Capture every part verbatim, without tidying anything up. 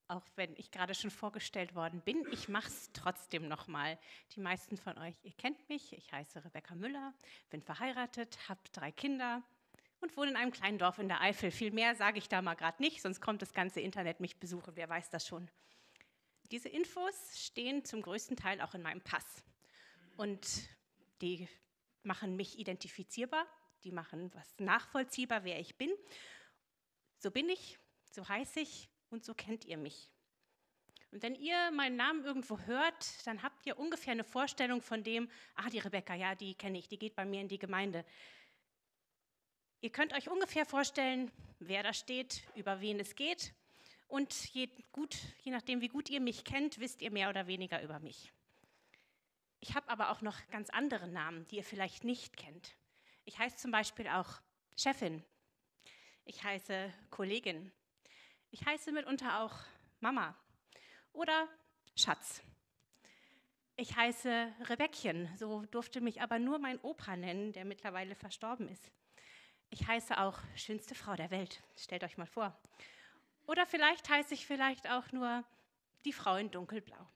Auch wenn ich gerade schon vorgestellt worden bin, ich mache es trotzdem nochmal. Die meisten von euch, ihr kennt mich, ich heiße Rebecca Müller, bin verheiratet, habe drei Kinder und wohne in einem kleinen Dorf in der Eifel. Viel mehr sage ich da mal gerade nicht, sonst kommt das ganze Internet mich besuchen, wer weiß das schon. Diese Infos stehen zum größten Teil auch in meinem Pass und die machen mich identifizierbar, die machen was nachvollziehbar, wer ich bin. So bin ich, so heiße ich und so kennt ihr mich. Und wenn ihr meinen Namen irgendwo hört, dann habt ihr ungefähr eine Vorstellung von dem, ah, die Rebecca, ja, die kenne ich, die geht bei mir in die Gemeinde. Ihr könnt euch ungefähr vorstellen, wer da steht, über wen es geht. Und je, gut, je nachdem, wie gut ihr mich kennt, wisst ihr mehr oder weniger über mich. Ich habe aber auch noch ganz andere Namen, die ihr vielleicht nicht kennt. Ich heiße zum Beispiel auch Chefin. Ich heiße Kollegin. Ich heiße mitunter auch Mama oder Schatz. Ich heiße Rebeckchen, so durfte mich aber nur mein Opa nennen, der mittlerweile verstorben ist. Ich heiße auch schönste Frau der Welt, stellt euch mal vor. Oder vielleicht heiße ich vielleicht auch nur die Frau in dunkelblau.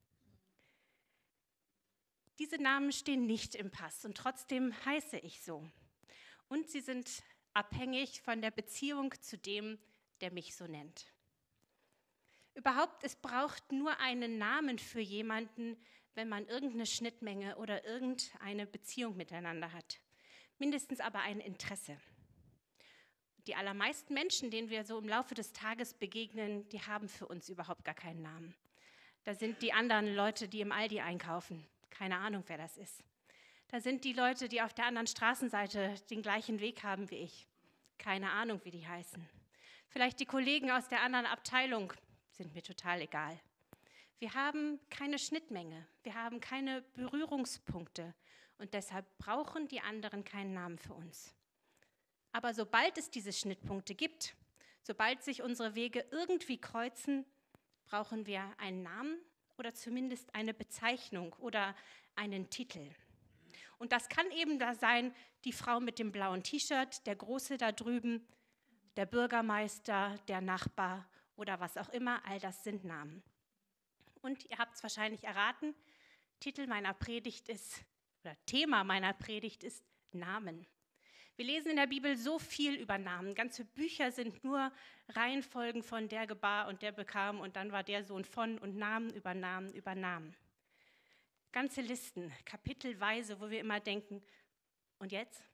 Diese Namen stehen nicht im Pass und trotzdem heiße ich so. Und sie sind abhängig von der Beziehung zu dem, der mich so nennt. Überhaupt, es braucht nur einen Namen für jemanden, wenn man irgendeine Schnittmenge oder irgendeine Beziehung miteinander hat. Mindestens aber ein Interesse. Die allermeisten Menschen, denen wir so im Laufe des Tages begegnen, die haben für uns überhaupt gar keinen Namen. Da sind die anderen Leute, die im Aldi einkaufen. Keine Ahnung, wer das ist. Da sind die Leute, die auf der anderen Straßenseite den gleichen Weg haben wie ich. Keine Ahnung, wie die heißen. Vielleicht die Kollegen aus der anderen Abteilung, sind mir total egal. Wir haben keine Schnittmenge, wir haben keine Berührungspunkte und deshalb brauchen die anderen keinen Namen für uns. Aber sobald es diese Schnittpunkte gibt, sobald sich unsere Wege irgendwie kreuzen, brauchen wir einen Namen oder zumindest eine Bezeichnung oder einen Titel. Und das kann eben da sein, die Frau mit dem blauen T-Shirt, der Große da drüben, der Bürgermeister, der Nachbar oder was auch immer, all das sind Namen. Und ihr habt es wahrscheinlich erraten, Titel meiner Predigt ist, oder Thema meiner Predigt ist Namen. Wir lesen in der Bibel so viel über Namen. Ganze Bücher sind nur Reihenfolgen von der gebar und der bekam und dann war der Sohn von und Namen über Namen über Namen. Ganze Listen, kapitelweise, wo wir immer denken, und jetzt?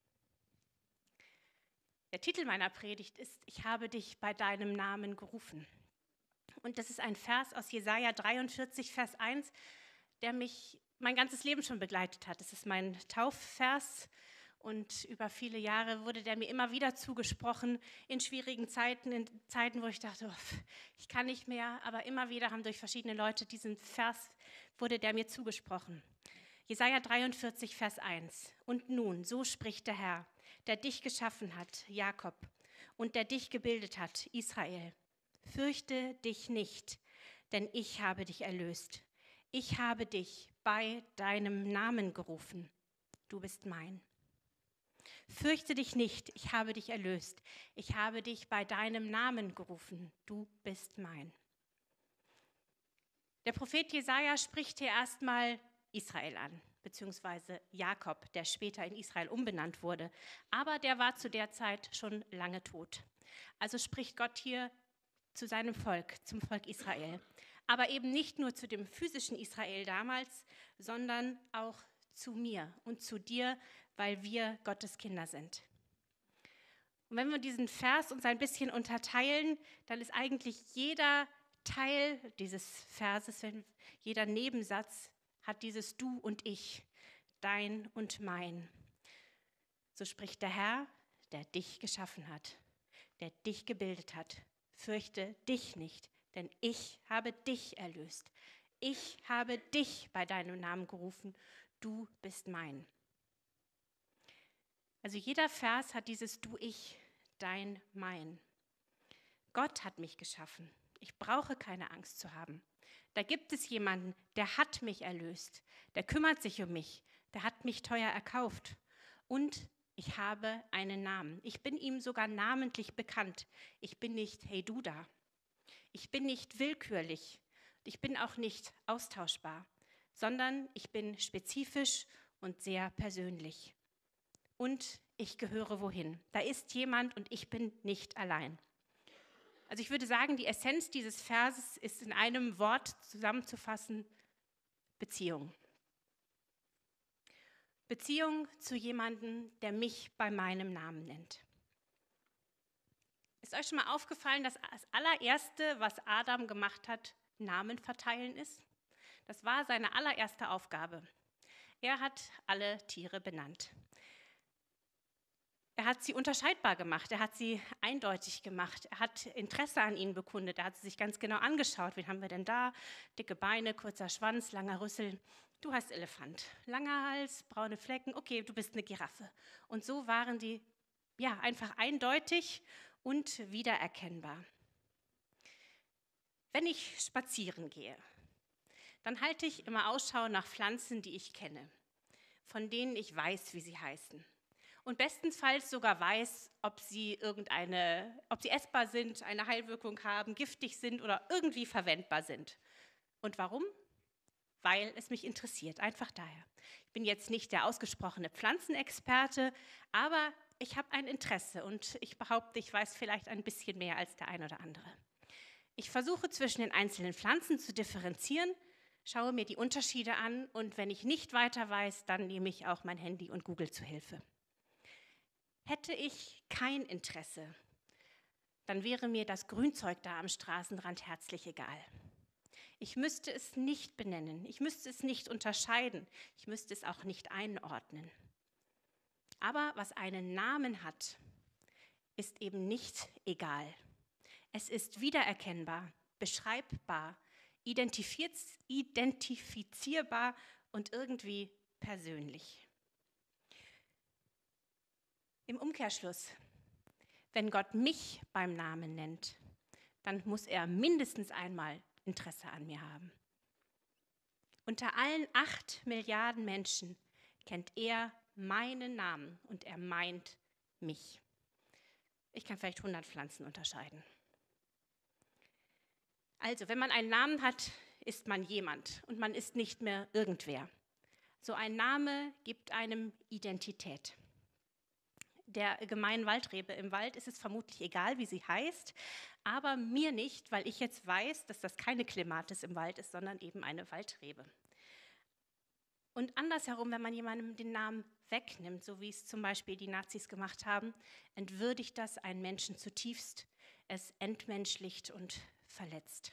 Der Titel meiner Predigt ist, ich habe dich bei deinem Namen gerufen. Und das ist ein Vers aus Jesaja dreiundvierzig, Vers eins, der mich mein ganzes Leben schon begleitet hat. Das ist mein Taufvers und über viele Jahre wurde der mir immer wieder zugesprochen, in schwierigen Zeiten, in Zeiten, wo ich dachte, oh, ich kann nicht mehr, aber immer wieder haben durch verschiedene Leute diesen Vers, wurde der mir zugesprochen. Jesaja dreiundvierzig, Vers eins. Und nun, so spricht der Herr, der dich geschaffen hat, Jakob, und der dich gebildet hat, Israel. Fürchte dich nicht, denn ich habe dich erlöst. Ich habe dich bei deinem Namen gerufen. Du bist mein. Fürchte dich nicht, ich habe dich erlöst. Ich habe dich bei deinem Namen gerufen. Du bist mein. Der Prophet Jesaja spricht hier erstmal Israel an, beziehungsweise Jakob, der später in Israel umbenannt wurde. Aber der war zu der Zeit schon lange tot. Also spricht Gott hier zu seinem Volk, zum Volk Israel. Aber eben nicht nur zu dem physischen Israel damals, sondern auch zu mir und zu dir, weil wir Gottes Kinder sind. Und wenn wir diesen Vers uns ein bisschen unterteilen, dann ist eigentlich jeder Teil dieses Verses, jeder Nebensatz hat dieses Du und Ich, dein und mein. So spricht der Herr, der dich geschaffen hat, der dich gebildet hat. Fürchte dich nicht, denn ich habe dich erlöst. Ich habe dich bei deinem Namen gerufen. Du bist mein. Also jeder Vers hat dieses Du, ich, dein, mein. Gott hat mich geschaffen. Ich brauche keine Angst zu haben. Da gibt es jemanden, der hat mich erlöst. Der kümmert sich um mich. Der hat mich teuer erkauft. Und ich habe einen Namen. Ich bin ihm sogar namentlich bekannt. Ich bin nicht, hey du da. Ich bin nicht willkürlich. Ich bin auch nicht austauschbar, sondern ich bin spezifisch und sehr persönlich. Und ich gehöre wohin. Da ist jemand und ich bin nicht allein. Also ich würde sagen, die Essenz dieses Verses ist in einem Wort zusammenzufassen: Beziehung. Beziehung zu jemandem, der mich bei meinem Namen nennt. Ist euch schon mal aufgefallen, dass das allererste, was Adam gemacht hat, Namen verteilen ist? Das war seine allererste Aufgabe. Er hat alle Tiere benannt. Er hat sie unterscheidbar gemacht, er hat sie eindeutig gemacht, er hat Interesse an ihnen bekundet, er hat sie sich ganz genau angeschaut. Wen haben wir denn da? Dicke Beine, kurzer Schwanz, langer Rüssel. Du heißt Elefant. Langer Hals, braune Flecken, okay, du bist eine Giraffe. Und so waren die ja einfach eindeutig und wiedererkennbar. Wenn ich spazieren gehe, dann halte ich immer Ausschau nach Pflanzen, die ich kenne, von denen ich weiß, wie sie heißen. Und bestenfalls sogar weiß, ob sie irgendeine, ob sie essbar sind, eine Heilwirkung haben, giftig sind oder irgendwie verwendbar sind. Und warum? Weil es mich interessiert, einfach daher. Ich bin jetzt nicht der ausgesprochene Pflanzenexperte, aber ich habe ein Interesse und ich behaupte, ich weiß vielleicht ein bisschen mehr als der ein oder andere. Ich versuche zwischen den einzelnen Pflanzen zu differenzieren, schaue mir die Unterschiede an und wenn ich nicht weiter weiß, dann nehme ich auch mein Handy und Google zu Hilfe. Hätte ich kein Interesse, dann wäre mir das Grünzeug da am Straßenrand herzlich egal. Ich müsste es nicht benennen, ich müsste es nicht unterscheiden, ich müsste es auch nicht einordnen. Aber was einen Namen hat, ist eben nicht egal. Es ist wiedererkennbar, beschreibbar, identifizierbar und irgendwie persönlich. Im Umkehrschluss, wenn Gott mich beim Namen nennt, dann muss er mindestens einmal Interesse an mir haben. Unter allen acht Milliarden Menschen kennt er meinen Namen und er meint mich. Ich kann vielleicht hundert Pflanzen unterscheiden. Also, wenn man einen Namen hat, ist man jemand und man ist nicht mehr irgendwer. So ein Name gibt einem Identität. Der gemeinen Waldrebe im Wald ist es vermutlich egal, wie sie heißt, aber mir nicht, weil ich jetzt weiß, dass das keine Klematis im Wald ist, sondern eben eine Waldrebe. Und andersherum, wenn man jemandem den Namen wegnimmt, so wie es zum Beispiel die Nazis gemacht haben, entwürdigt das einen Menschen zutiefst, es entmenschlicht und verletzt.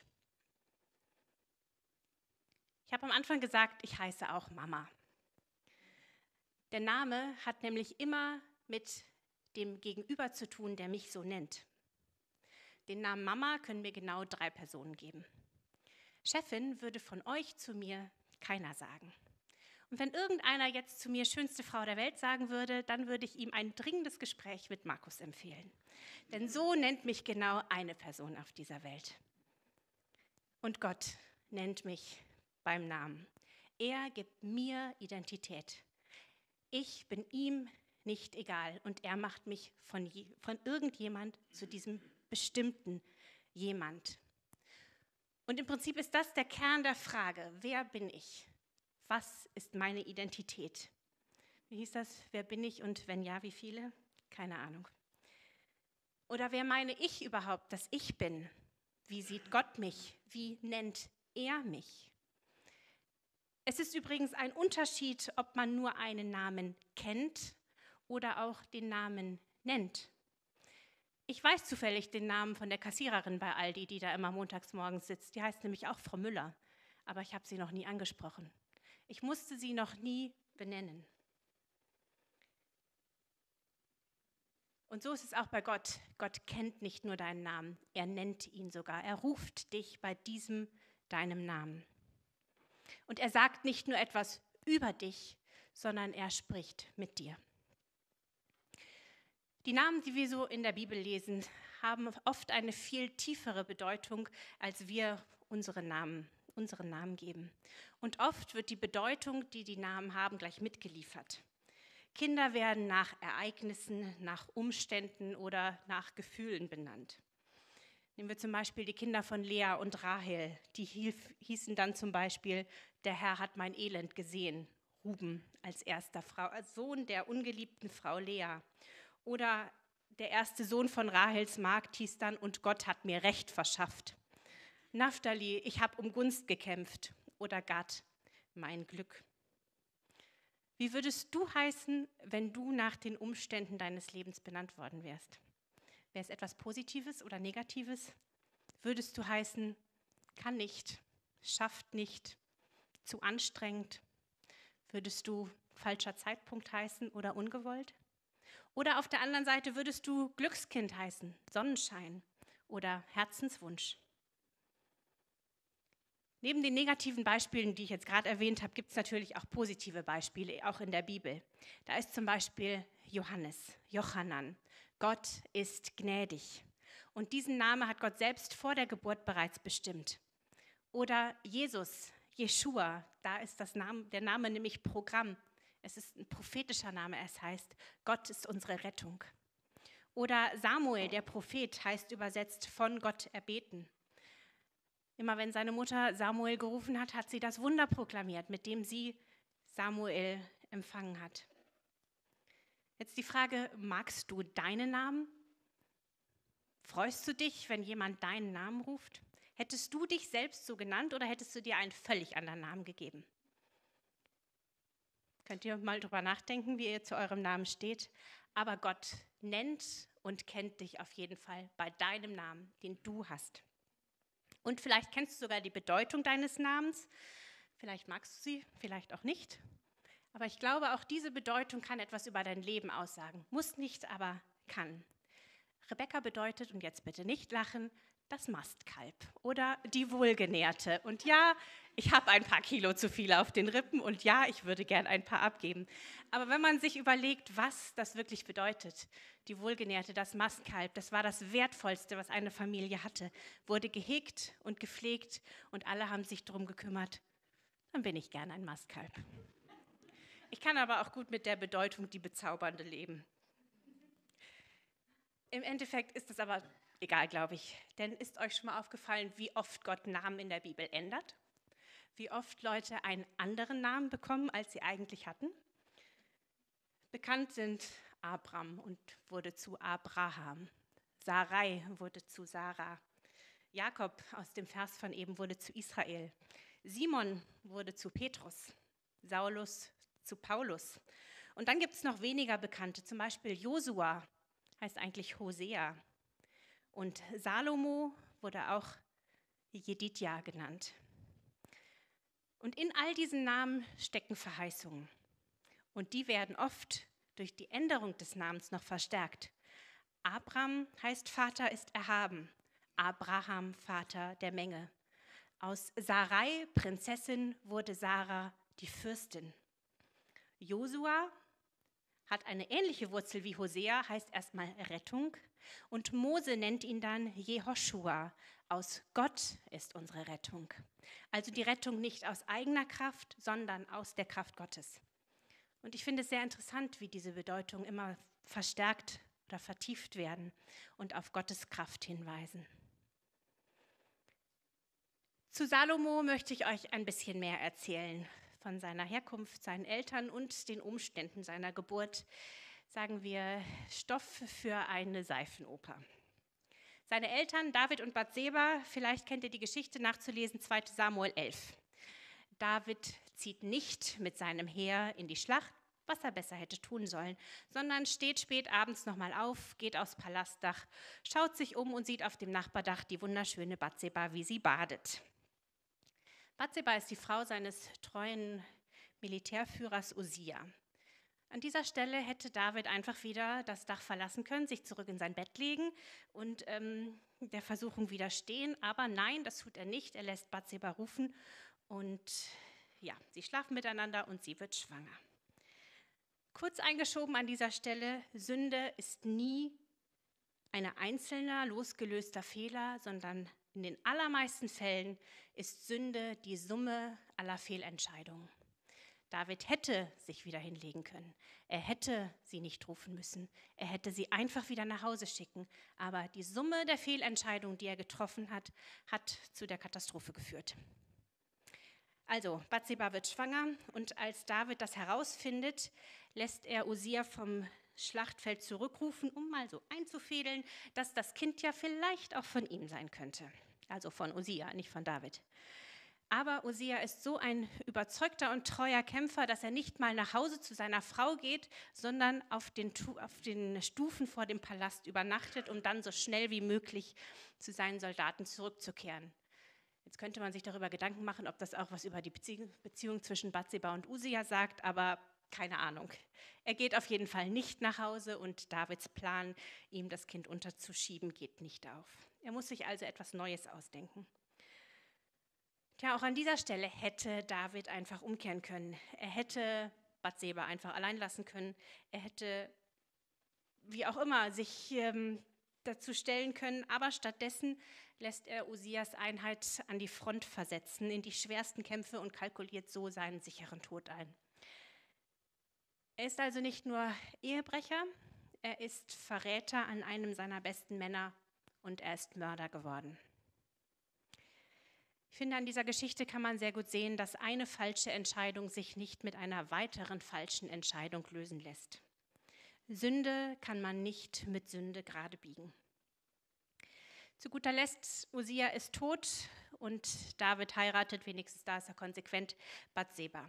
Ich habe am Anfang gesagt, ich heiße auch Mama. Der Name hat nämlich immer mit dem Gegenüber zu tun, der mich so nennt. Den Namen Mama können mir genau drei Personen geben. Chefin würde von euch zu mir keiner sagen. Und wenn irgendeiner jetzt zu mir schönste Frau der Welt sagen würde, dann würde ich ihm ein dringendes Gespräch mit Markus empfehlen. Denn so nennt mich genau eine Person auf dieser Welt. Und Gott nennt mich beim Namen. Er gibt mir Identität. Ich bin ihm nicht egal und er macht mich von, je, von irgendjemand zu diesem bestimmten jemand. Und im Prinzip ist das der Kern der Frage, wer bin ich? Was ist meine Identität? Wie hieß das? Wer bin ich und wenn ja, wie viele? Keine Ahnung. Oder wer meine ich überhaupt, dass ich bin? Wie sieht Gott mich? Wie nennt er mich? Es ist übrigens ein Unterschied, ob man nur einen Namen kennt oder auch den Namen nennt. Ich weiß zufällig den Namen von der Kassiererin bei Aldi, die da immer montags morgens sitzt. Die heißt nämlich auch Frau Müller, aber ich habe sie noch nie angesprochen. Ich musste sie noch nie benennen. Und so ist es auch bei Gott. Gott kennt nicht nur deinen Namen, er nennt ihn sogar. Er ruft dich bei diesem deinem Namen. Und er sagt nicht nur etwas über dich, sondern er spricht mit dir. Die Namen, die wir so in der Bibel lesen, haben oft eine viel tiefere Bedeutung, als wir unsere Namen, unseren Namen geben. Und oft wird die Bedeutung, die die Namen haben, gleich mitgeliefert. Kinder werden nach Ereignissen, nach Umständen oder nach Gefühlen benannt. Nehmen wir zum Beispiel die Kinder von Lea und Rahel. Die hießen dann zum Beispiel, der Herr hat mein Elend gesehen. Ruben als erster Frau, als Sohn der ungeliebten Frau Lea. Oder der erste Sohn von Rahels Magd hieß dann, und Gott hat mir Recht verschafft. Naphtali, ich habe um Gunst gekämpft. Oder Gad, mein Glück. Wie würdest du heißen, wenn du nach den Umständen deines Lebens benannt worden wärst? Wäre es etwas Positives oder Negatives? Würdest du heißen, kann nicht, schafft nicht, zu anstrengend? Würdest du falscher Zeitpunkt heißen oder ungewollt? Oder auf der anderen Seite würdest du Glückskind heißen, Sonnenschein oder Herzenswunsch? Neben den negativen Beispielen, die ich jetzt gerade erwähnt habe, gibt es natürlich auch positive Beispiele, auch in der Bibel. Da ist zum Beispiel Johannes, Jochanan. Gott ist gnädig. Und diesen Namen hat Gott selbst vor der Geburt bereits bestimmt. Oder Jesus, Jeschua, da ist das Name, der Name nämlich Programm. Es ist ein prophetischer Name, es heißt, Gott ist unsere Rettung. Oder Samuel, der Prophet, heißt übersetzt von Gott erbeten. Immer wenn seine Mutter Samuel gerufen hat, hat sie das Wunder proklamiert, mit dem sie Samuel empfangen hat. Jetzt die Frage, magst du deinen Namen? Freust du dich, wenn jemand deinen Namen ruft? Hättest du dich selbst so genannt oder hättest du dir einen völlig anderen Namen gegeben? Könnt ihr mal drüber nachdenken, wie ihr zu eurem Namen steht? Aber Gott nennt und kennt dich auf jeden Fall bei deinem Namen, den du hast. Und vielleicht kennst du sogar die Bedeutung deines Namens. Vielleicht magst du sie, vielleicht auch nicht. Aber ich glaube, auch diese Bedeutung kann etwas über dein Leben aussagen. Muss nicht, aber kann. Rebekka bedeutet, und jetzt bitte nicht lachen, das Mastkalb oder die Wohlgenährte. Und ja, ich habe ein paar Kilo zu viel auf den Rippen und ja, ich würde gern ein paar abgeben. Aber wenn man sich überlegt, was das wirklich bedeutet, die Wohlgenährte, das Mastkalb, das war das Wertvollste, was eine Familie hatte, wurde gehegt und gepflegt und alle haben sich darum gekümmert, dann bin ich gern ein Mastkalb. Ich kann aber auch gut mit der Bedeutung die bezaubernde leben. Im Endeffekt ist es aber egal, glaube ich. Denn ist euch schon mal aufgefallen, wie oft Gott Namen in der Bibel ändert? Wie oft Leute einen anderen Namen bekommen, als sie eigentlich hatten? Bekannt sind Abram und wurde zu Abraham. Sarai wurde zu Sarah. Jakob aus dem Vers von eben wurde zu Israel. Simon wurde zu Petrus. Saulus zu Paulus. Und dann gibt es noch weniger Bekannte, zum Beispiel Josua, heißt eigentlich Hosea. Und Salomo wurde auch Jedidja genannt. Und in all diesen Namen stecken Verheißungen. Und die werden oft durch die Änderung des Namens noch verstärkt. Abram heißt Vater ist erhaben. Abraham, Vater der Menge. Aus Sarai, Prinzessin, wurde Sarah die Fürstin. Josua hat eine ähnliche Wurzel wie Hosea, heißt erstmal Rettung. Und Mose nennt ihn dann Jehoschua. Aus Gott ist unsere Rettung. Also die Rettung nicht aus eigener Kraft, sondern aus der Kraft Gottes. Und ich finde es sehr interessant, wie diese Bedeutungen immer verstärkt oder vertieft werden und auf Gottes Kraft hinweisen. Zu Salomo möchte ich euch ein bisschen mehr erzählen. Von seiner Herkunft, seinen Eltern und den Umständen seiner Geburt, sagen wir, Stoff für eine Seifenoper. Seine Eltern, David und Bathseba, vielleicht kennt ihr die Geschichte nachzulesen, zweiter Samuel elf. David zieht nicht mit seinem Heer in die Schlacht, was er besser hätte tun sollen, sondern steht spät abends nochmal auf, geht aufs Palastdach, schaut sich um und sieht auf dem Nachbardach die wunderschöne Bathseba, wie sie badet. Bathseba ist die Frau seines treuen Militärführers Usia. An dieser Stelle hätte David einfach wieder das Dach verlassen können, sich zurück in sein Bett legen und ähm, der Versuchung widerstehen. Aber nein, das tut er nicht. Er lässt Bathseba rufen und ja, sie schlafen miteinander und sie wird schwanger. Kurz eingeschoben an dieser Stelle, Sünde ist nie ein einzelner, losgelöster Fehler, sondern in den allermeisten Fällen ist Sünde die Summe aller Fehlentscheidungen. David hätte sich wieder hinlegen können. Er hätte sie nicht rufen müssen. Er hätte sie einfach wieder nach Hause schicken. Aber die Summe der Fehlentscheidungen, die er getroffen hat, hat zu der Katastrophe geführt. Also, Bathseba wird schwanger und als David das herausfindet, lässt er Usia vom Schlachtfeld zurückrufen, um mal so einzufädeln, dass das Kind ja vielleicht auch von ihm sein könnte. Also von Usia, nicht von David. Aber Usia ist so ein überzeugter und treuer Kämpfer, dass er nicht mal nach Hause zu seiner Frau geht, sondern auf den, auf den Stufen vor dem Palast übernachtet, um dann so schnell wie möglich zu seinen Soldaten zurückzukehren. Jetzt könnte man sich darüber Gedanken machen, ob das auch was über die Beziehung, Beziehung zwischen Bathseba und Usia sagt, aber keine Ahnung. Er geht auf jeden Fall nicht nach Hause und Davids Plan, ihm das Kind unterzuschieben, geht nicht auf. Er muss sich also etwas Neues ausdenken. Tja, auch an dieser Stelle hätte David einfach umkehren können. Er hätte Bathseba einfach allein lassen können. Er hätte, wie auch immer, sich ähm, dazu stellen können. Aber stattdessen lässt er Usias Einheit an die Front versetzen, in die schwersten Kämpfe und kalkuliert so seinen sicheren Tod ein. Er ist also nicht nur Ehebrecher, er ist Verräter an einem seiner besten Männer und er ist Mörder geworden. Ich finde, an dieser Geschichte kann man sehr gut sehen, dass eine falsche Entscheidung sich nicht mit einer weiteren falschen Entscheidung lösen lässt. Sünde kann man nicht mit Sünde gerade biegen. Zu guter Letzt, Usia ist tot und David heiratet, wenigstens da ist er konsequent, Bathseba.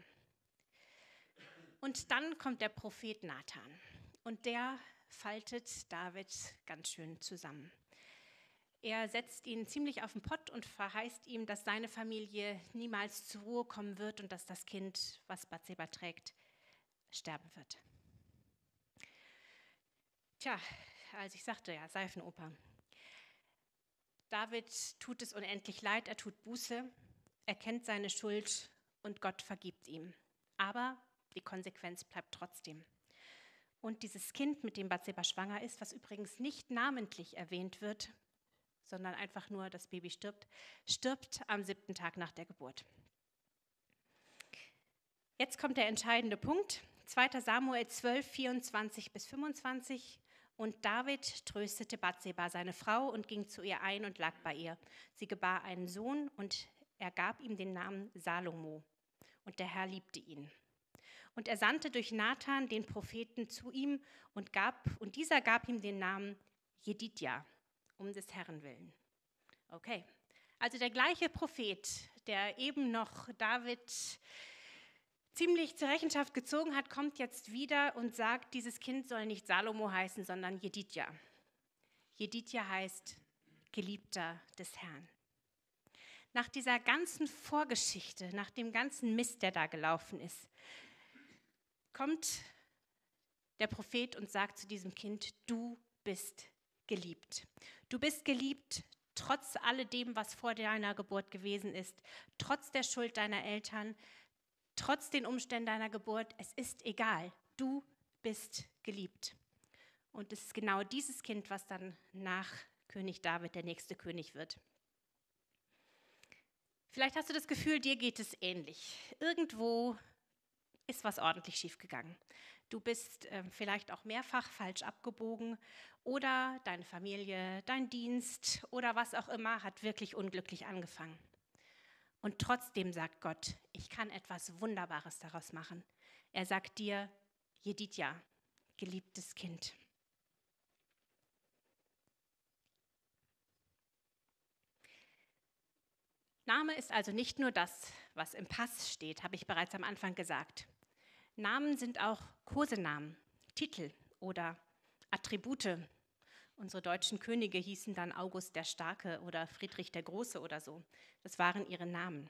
Und dann kommt der Prophet Nathan und der faltet David ganz schön zusammen. Er setzt ihn ziemlich auf den Pott und verheißt ihm, dass seine Familie niemals zur Ruhe kommen wird und dass das Kind, was Bathseba trägt, sterben wird. Tja, also ich sagte ja, Seifenoper. David tut es unendlich leid, er tut Buße, er kennt seine Schuld und Gott vergibt ihm. Aber die Konsequenz bleibt trotzdem. Und dieses Kind, mit dem Bathseba schwanger ist, was übrigens nicht namentlich erwähnt wird, sondern einfach nur das Baby stirbt, stirbt am siebten Tag nach der Geburt. Jetzt kommt der entscheidende Punkt, zweiter Samuel zwölf, vierundzwanzig bis fünfundzwanzig. Und David tröstete Bathseba, seine Frau, und ging zu ihr ein und lag bei ihr. Sie gebar einen Sohn und er gab ihm den Namen Salomo. Und der Herr liebte ihn. Und er sandte durch Nathan den Propheten zu ihm und, gab, und dieser gab ihm den Namen Jedidja, um des Herrn willen. Okay, also der gleiche Prophet, der eben noch David ziemlich zur Rechenschaft gezogen hat, kommt jetzt wieder und sagt, dieses Kind soll nicht Salomo heißen, sondern Jedidja. Jedidja heißt Geliebter des Herrn. Nach dieser ganzen Vorgeschichte, nach dem ganzen Mist, der da gelaufen ist, kommt der Prophet und sagt zu diesem Kind, du bist geliebt. Du bist geliebt, trotz alledem, was vor deiner Geburt gewesen ist, trotz der Schuld deiner Eltern, trotz den Umständen deiner Geburt. Es ist egal, du bist geliebt. Und es ist genau dieses Kind, was dann nach König David der nächste König wird. Vielleicht hast du das Gefühl, dir geht es ähnlich. Irgendwo ist was ordentlich schiefgegangen. Du bist äh, vielleicht auch mehrfach falsch abgebogen oder deine Familie, dein Dienst oder was auch immer hat wirklich unglücklich angefangen. Und trotzdem sagt Gott, ich kann etwas Wunderbares daraus machen. Er sagt dir, Jedidja, geliebtes Kind. Name ist also nicht nur das, was im Pass steht, habe ich bereits am Anfang gesagt. Namen sind auch Kosenamen, Titel oder Attribute. Unsere deutschen Könige hießen dann August der Starke oder Friedrich der Große oder so. Das waren ihre Namen.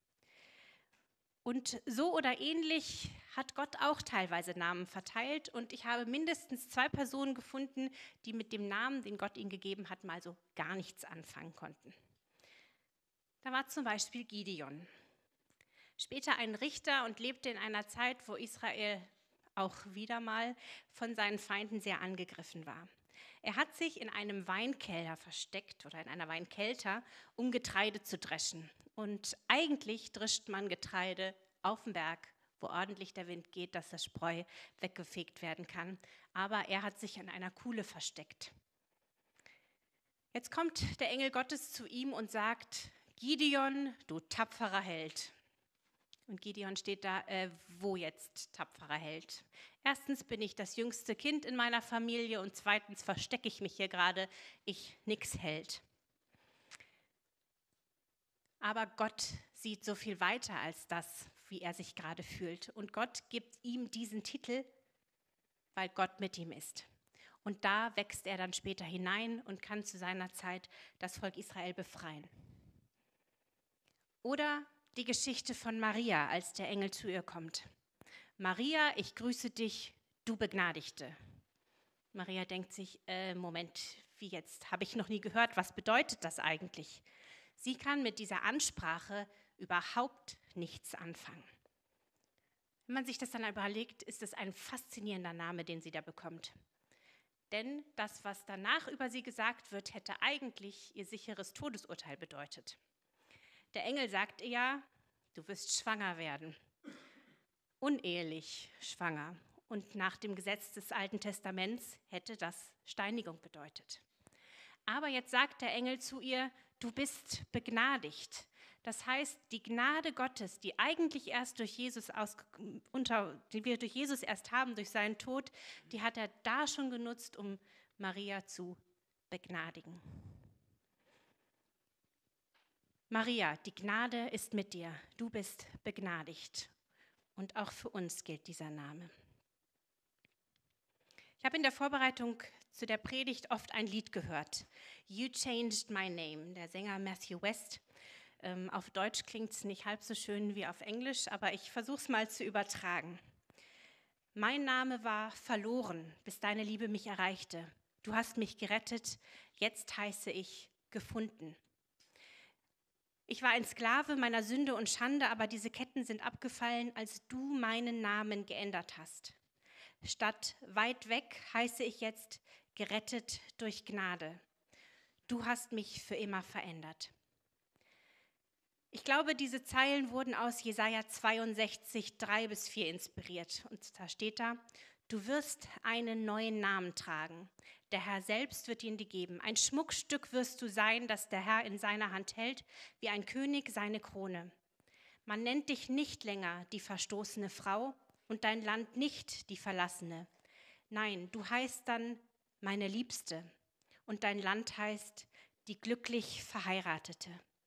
Und so oder ähnlich hat Gott auch teilweise Namen verteilt. Und ich habe mindestens zwei Personen gefunden, die mit dem Namen, den Gott ihnen gegeben hat, mal so gar nichts anfangen konnten. Da war zum Beispiel Gideon. Später ein Richter und lebte in einer Zeit, wo Israel auch wieder mal von seinen Feinden sehr angegriffen war. Er hat sich in einem Weinkeller versteckt oder in einer Weinkelter, um Getreide zu dreschen. Und eigentlich drischt man Getreide auf dem Berg, wo ordentlich der Wind geht, dass das Spreu weggefegt werden kann. Aber er hat sich an einer Kuhle versteckt. Jetzt kommt der Engel Gottes zu ihm und sagt, Gideon, du tapferer Held. Und Gideon steht da, äh, wo jetzt tapferer Held? Erstens bin ich das jüngste Kind in meiner Familie und zweitens verstecke ich mich hier gerade, ich nix Held. Aber Gott sieht so viel weiter als das, wie er sich gerade fühlt. Und Gott gibt ihm diesen Titel, weil Gott mit ihm ist. Und da wächst er dann später hinein und kann zu seiner Zeit das Volk Israel befreien. Oder die Geschichte von Maria, als der Engel zu ihr kommt. Maria, ich grüße dich, du Begnadigte. Maria denkt sich, äh, Moment, wie jetzt? Habe ich noch nie gehört, was bedeutet das eigentlich? Sie kann mit dieser Ansprache überhaupt nichts anfangen. Wenn man sich das dann überlegt, ist es ein faszinierender Name, den sie da bekommt. Denn das, was danach über sie gesagt wird, hätte eigentlich ihr sicheres Todesurteil bedeutet. Der Engel sagt ihr ja, du wirst schwanger werden, unehelich schwanger. Und nach dem Gesetz des Alten Testaments hätte das Steinigung bedeutet. Aber jetzt sagt der Engel zu ihr, du bist begnadigt. Das heißt, die Gnade Gottes, die eigentlich erst durch Jesus aus, unter, die wir durch Jesus erst haben, durch seinen Tod, die hat er da schon genutzt, um Maria zu begnadigen. Maria, die Gnade ist mit dir. Du bist begnadigt. Und auch für uns gilt dieser Name. Ich habe in der Vorbereitung zu der Predigt oft ein Lied gehört. You Changed My Name, der Sänger Matthew West. Ähm, auf Deutsch klingt es nicht halb so schön wie auf Englisch, aber ich versuche es mal zu übertragen. Mein Name war verloren, bis deine Liebe mich erreichte. Du hast mich gerettet, jetzt heiße ich gefunden. Ich war ein Sklave meiner Sünde und Schande, aber diese Ketten sind abgefallen, als du meinen Namen geändert hast. Statt weit weg heiße ich jetzt gerettet durch Gnade. Du hast mich für immer verändert. Ich glaube, diese Zeilen wurden aus Jesaja zweiundsechzig, drei bis vier inspiriert. Und da steht da, du wirst einen neuen Namen tragen. Der Herr selbst wird ihn dir geben. Ein Schmuckstück wirst du sein, das der Herr in seiner Hand hält, wie ein König seine Krone. Man nennt dich nicht länger die verstoßene Frau und dein Land nicht die Verlassene. Nein, du heißt dann meine Liebste und dein Land heißt die glücklich Verheiratete.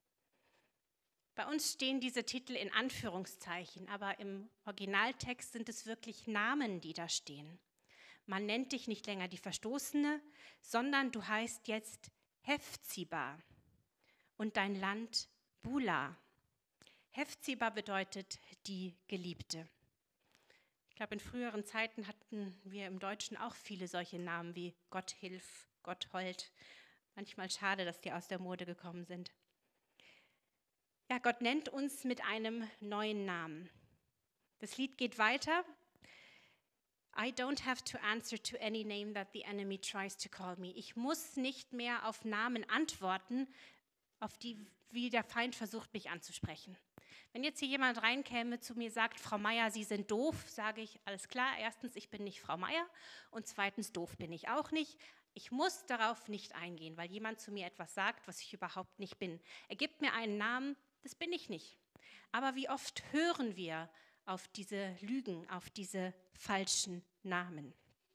Bei uns stehen diese Titel in Anführungszeichen, aber im Originaltext sind es wirklich Namen, die da stehen. Man nennt dich nicht länger die Verstoßene, sondern du heißt jetzt Hephziba und dein Land Bula. Hephziba bedeutet die Geliebte. Ich glaube, in früheren Zeiten hatten wir im Deutschen auch viele solche Namen wie Gott hilf, Gott hold. Manchmal schade, dass die aus der Mode gekommen sind. Ja, Gott nennt uns mit einem neuen Namen. Das Lied geht weiter. I don't have to answer to any name that the enemy tries to call me. Ich muss nicht mehr auf Namen antworten, auf die, wie der Feind versucht, mich anzusprechen. Wenn jetzt hier jemand reinkäme, zu mir sagt, Frau Meier, Sie sind doof, sage ich, alles klar, erstens, ich bin nicht Frau Meier und zweitens, doof bin ich auch nicht. Ich muss darauf nicht eingehen, weil jemand zu mir etwas sagt, was ich überhaupt nicht bin. Er gibt mir einen Namen, das bin ich nicht. Aber wie oft hören wir auf diese Lügen, auf diese falschen Namen?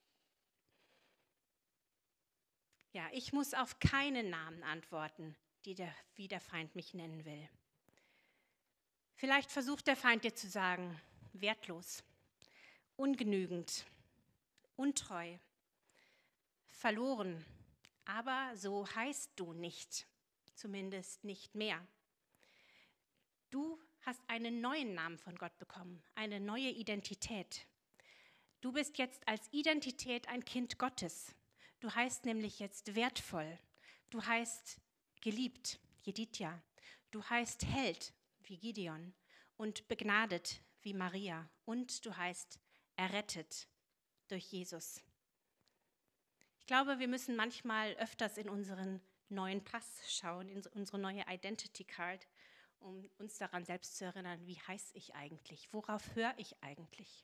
Ja, ich muss auf keinen Namen antworten, die der, wie der Feind mich nennen will. Vielleicht versucht der Feind dir zu sagen, wertlos, ungenügend, untreu, verloren, aber so heißt du nicht, zumindest nicht mehr. Du hast einen neuen Namen von Gott bekommen, eine neue Identität. Du bist jetzt als Identität ein Kind Gottes. Du heißt nämlich jetzt wertvoll. Du heißt geliebt, Jedidja. Du heißt Held, wie Gideon. Und begnadet, wie Maria. Und du heißt errettet durch Jesus. Ich glaube, wir müssen manchmal öfters in unseren neuen Pass schauen, in unsere neue Identity Card um uns daran selbst zu erinnern, wie heiße ich eigentlich? Worauf höre ich eigentlich?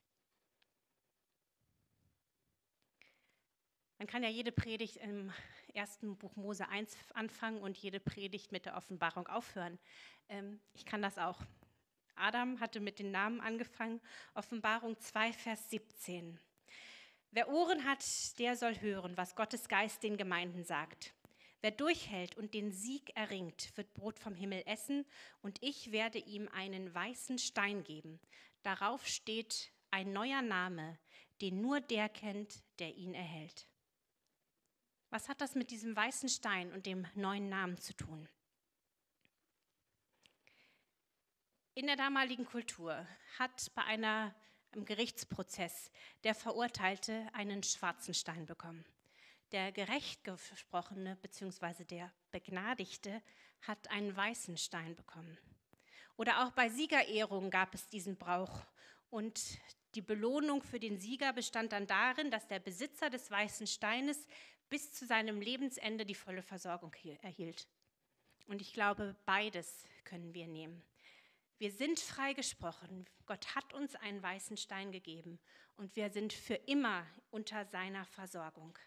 Man kann ja jede Predigt im ersten Buch Mose eins anfangen und jede Predigt mit der Offenbarung aufhören. Ähm, ich kann das auch. Adam hatte mit den Namen angefangen. Offenbarung zwei, Vers siebzehn. Wer Ohren hat, der soll hören, was Gottes Geist den Gemeinden sagt. Wer durchhält und den Sieg erringt, wird Brot vom Himmel essen, und ich werde ihm einen weißen Stein geben. Darauf steht ein neuer Name, den nur der kennt, der ihn erhält. Was hat das mit diesem weißen Stein und dem neuen Namen zu tun? In der damaligen Kultur hat bei einer, einem Gerichtsprozess der Verurteilte einen schwarzen Stein bekommen. Der gerecht gesprochene bzw. der Begnadigte hat einen weißen Stein bekommen. Oder auch bei Siegerehrungen gab es diesen Brauch. Und die Belohnung für den Sieger bestand dann darin, dass der Besitzer des weißen Steines bis zu seinem Lebensende die volle Versorgung erhielt. Und ich glaube, beides können wir nehmen. Wir sind freigesprochen. Gott hat uns einen weißen Stein gegeben und wir sind für immer unter seiner Versorgung.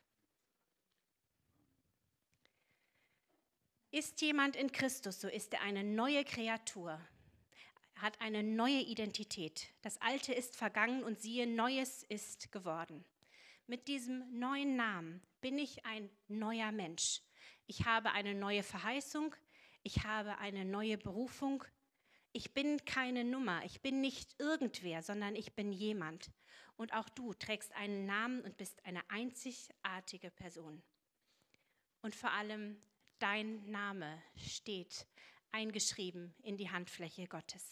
Ist jemand in Christus, so ist er eine neue Kreatur. Er hat eine neue Identität. Das Alte ist vergangen und siehe, Neues ist geworden. Mit diesem neuen Namen bin ich ein neuer Mensch. Ich habe eine neue Verheißung. Ich habe eine neue Berufung. Ich bin keine Nummer, ich bin nicht irgendwer, sondern ich bin jemand. Und auch du trägst einen Namen und bist eine einzigartige Person. Und vor allem, dein Name steht eingeschrieben in die Handfläche Gottes.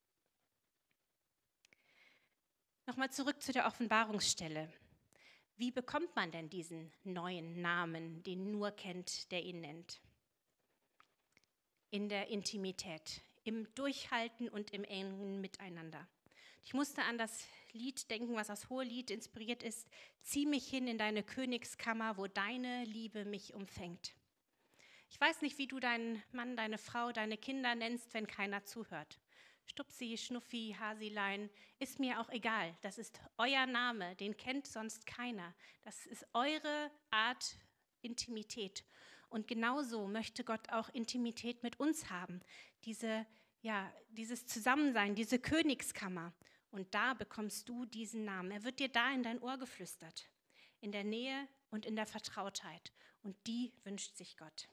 Nochmal zurück zu der Offenbarungsstelle. Wie bekommt man denn diesen neuen Namen, den nur kennt, der ihn nennt? In der Intimität, im Durchhalten und im engen Miteinander. Ich musste an das Lied denken, was aus Hohelied inspiriert ist. Zieh mich hin in deine Königskammer, wo deine Liebe mich umfängt. Ich weiß nicht, wie du deinen Mann, deine Frau, deine Kinder nennst, wenn keiner zuhört. Stupsi, Schnuffi, Hasilein, ist mir auch egal. Das ist euer Name, den kennt sonst keiner. Das ist eure Art Intimität. Und genauso möchte Gott auch Intimität mit uns haben. Diese, ja, dieses Zusammensein, diese Königskammer. Und da bekommst du diesen Namen. Er wird dir da in dein Ohr geflüstert. In der Nähe und in der Vertrautheit. Und die wünscht sich Gott.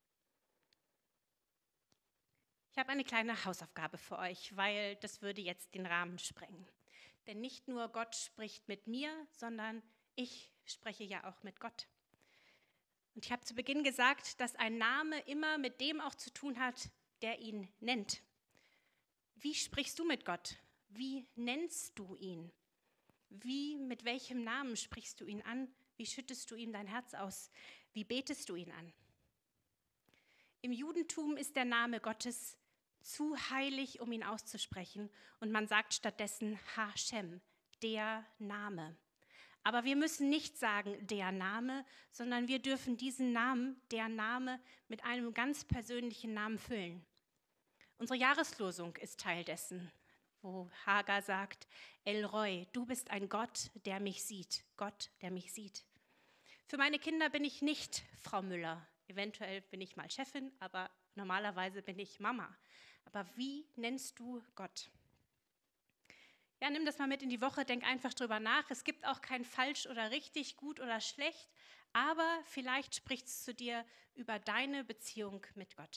Ich habe eine kleine Hausaufgabe für euch, weil das würde jetzt den Rahmen sprengen. Denn nicht nur Gott spricht mit mir, sondern ich spreche ja auch mit Gott. Und ich habe zu Beginn gesagt, dass ein Name immer mit dem auch zu tun hat, der ihn nennt. Wie sprichst du mit Gott? Wie nennst du ihn? Wie, mit welchem Namen sprichst du ihn an? Wie schüttest du ihm dein Herz aus? Wie betest du ihn an? Im Judentum ist der Name Gottes zu heilig, um ihn auszusprechen. Und man sagt stattdessen Hashem, der Name. Aber wir müssen nicht sagen, der Name, sondern wir dürfen diesen Namen, der Name, mit einem ganz persönlichen Namen füllen. Unsere Jahreslosung ist Teil dessen, wo Hagar sagt, El Roi, du bist ein Gott, der mich sieht. Gott, der mich sieht. Für meine Kinder bin ich nicht Frau Müller. Eventuell bin ich mal Chefin, aber normalerweise bin ich Mama. Aber wie nennst du Gott? Ja, nimm das mal mit in die Woche, denk einfach drüber nach. Es gibt auch kein falsch oder richtig, gut oder schlecht, aber vielleicht spricht es zu dir über deine Beziehung mit Gott.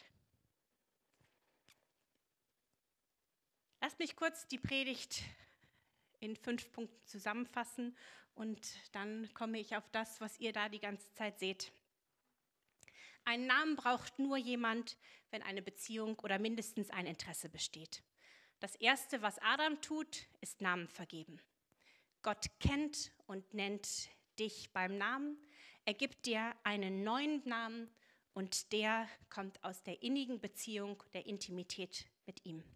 Lass mich kurz die Predigt in fünf Punkten zusammenfassen und dann komme ich auf das, was ihr da die ganze Zeit seht. Einen Namen braucht nur jemand, wenn eine Beziehung oder mindestens ein Interesse besteht. Das Erste, was Adam tut, ist Namen vergeben. Gott kennt und nennt dich beim Namen. Er gibt dir einen neuen Namen und der kommt aus der innigen Beziehung, der Intimität mit ihm.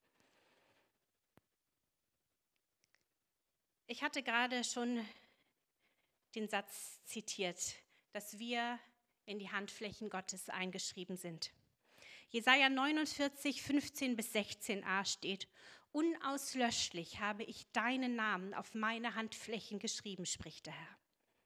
Ich hatte gerade schon den Satz zitiert, dass wir in die Handflächen Gottes eingeschrieben sind. Jesaja neunundvierzig, fünfzehn bis sechzehn a steht: Unauslöschlich habe ich deinen Namen auf meine Handflächen geschrieben, spricht der Herr.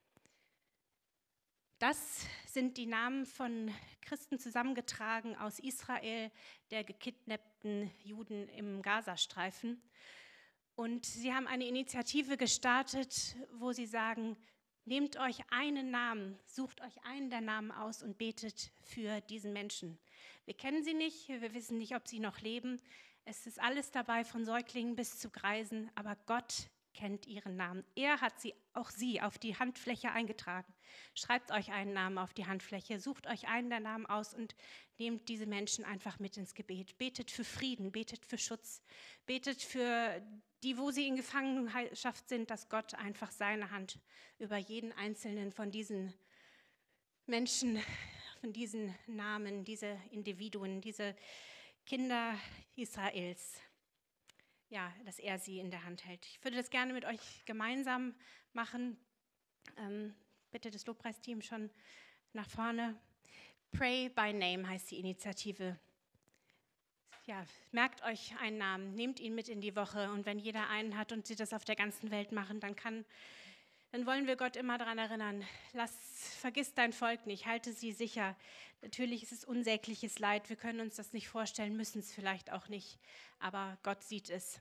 Das sind die Namen von Christen zusammengetragen aus Israel, der gekidnappten Juden im Gazastreifen. Und sie haben eine Initiative gestartet, wo sie sagen: Nehmt euch einen Namen, sucht euch einen der Namen aus und betet für diesen Menschen. Wir kennen sie nicht, wir wissen nicht, ob sie noch leben. Es ist alles dabei, von Säuglingen bis zu Greisen, aber Gott kennt ihren Namen. Er hat sie, auch sie, auf die Handfläche eingetragen. Schreibt euch einen Namen auf die Handfläche, sucht euch einen der Namen aus und nehmt diese Menschen einfach mit ins Gebet. Betet für Frieden, betet für Schutz, betet für die, wo sie in Gefangenschaft sind, dass Gott einfach seine Hand über jeden einzelnen von diesen Menschen, von diesen Namen, diese Individuen, diese Kinder Israels, ja, dass er sie in der Hand hält. Ich würde das gerne mit euch gemeinsam machen. Ähm, bitte das Lobpreisteam schon nach vorne. Pray by Name heißt die Initiative. Ja, merkt euch einen Namen, nehmt ihn mit in die Woche und wenn jeder einen hat und sie das auf der ganzen Welt machen, dann kann, dann wollen wir Gott immer daran erinnern, lass, vergiss dein Volk nicht, halte sie sicher. Natürlich ist es unsägliches Leid, wir können uns das nicht vorstellen, müssen es vielleicht auch nicht, aber Gott sieht es.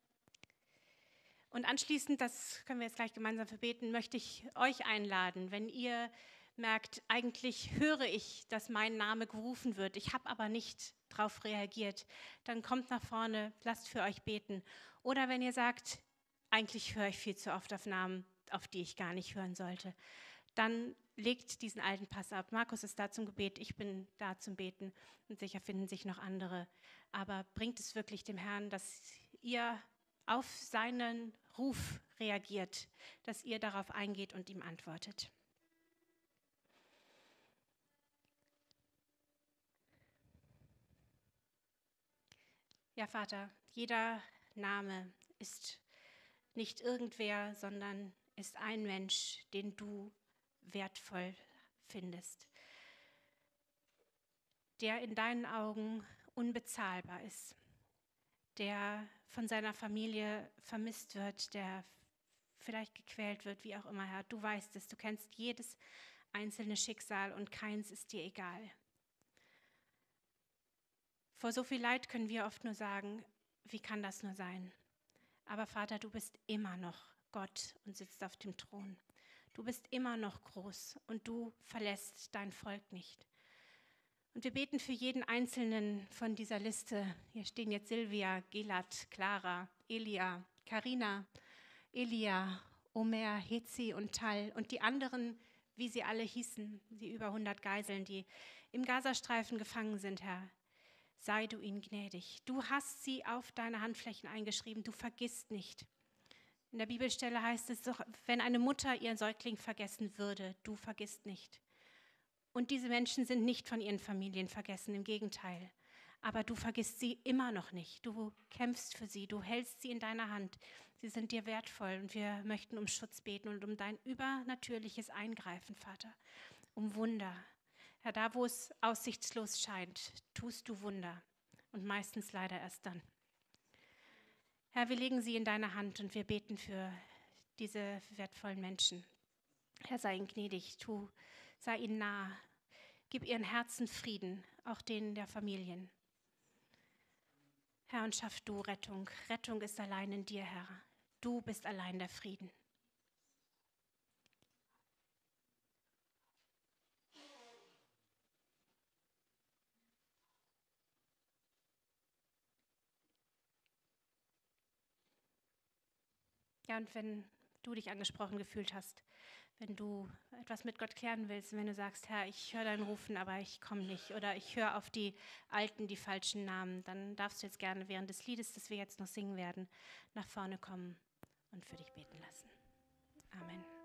Und anschließend, das können wir jetzt gleich gemeinsam verbeten, möchte ich euch einladen, wenn ihr merkt, eigentlich höre ich, dass mein Name gerufen wird, ich habe aber nicht darauf reagiert, dann kommt nach vorne, lasst für euch beten. Oder wenn ihr sagt, eigentlich höre ich viel zu oft auf Namen, auf die ich gar nicht hören sollte, dann legt diesen alten Pass ab. Markus ist da zum Gebet, ich bin da zum Beten und sicher finden sich noch andere. Aber bringt es wirklich dem Herrn, dass ihr auf seinen Ruf reagiert, dass ihr darauf eingeht und ihm antwortet. Ja, Vater, jeder Name ist nicht irgendwer, sondern ist ein Mensch, den du wertvoll findest, der in deinen Augen unbezahlbar ist, der von seiner Familie vermisst wird, der vielleicht gequält wird, wie auch immer, Herr. Du weißt es, du kennst jedes einzelne Schicksal und keins ist dir egal. Vor so viel Leid können wir oft nur sagen, wie kann das nur sein? Aber Vater, du bist immer noch Gott und sitzt auf dem Thron. Du bist immer noch groß und du verlässt dein Volk nicht. Und wir beten für jeden Einzelnen von dieser Liste. Hier stehen jetzt Silvia, Gilad, Clara, Elia, Karina, Elia, Omer, Hezi und Tal und die anderen, wie sie alle hießen, die über hundert Geiseln, die im Gazastreifen gefangen sind, Herr. Sei du ihnen gnädig. Du hast sie auf deine Handflächen eingeschrieben, du vergisst nicht. In der Bibelstelle heißt es doch, wenn eine Mutter ihren Säugling vergessen würde, du vergisst nicht. Und diese Menschen sind nicht von ihren Familien vergessen, im Gegenteil. Aber du vergisst sie immer noch nicht. Du kämpfst für sie, du hältst sie in deiner Hand. Sie sind dir wertvoll und wir möchten um Schutz beten und um dein übernatürliches Eingreifen, Vater, um Wunder. Herr, da wo es aussichtslos scheint, tust du Wunder und meistens leider erst dann. Herr, wir legen sie in deine Hand und wir beten für diese wertvollen Menschen. Herr, sei ihnen gnädig, tu, sei ihnen nah, gib ihren Herzen Frieden, auch denen der Familien. Herr, und schaff du Rettung. Rettung ist allein in dir, Herr. Du bist allein der Frieden. Ja, und wenn du dich angesprochen gefühlt hast, wenn du etwas mit Gott klären willst, wenn du sagst, Herr, ich höre dein Rufen, aber ich komme nicht, oder ich höre auf die alten, die falschen Namen, dann darfst du jetzt gerne während des Liedes, das wir jetzt noch singen werden, nach vorne kommen und für dich beten lassen. Amen.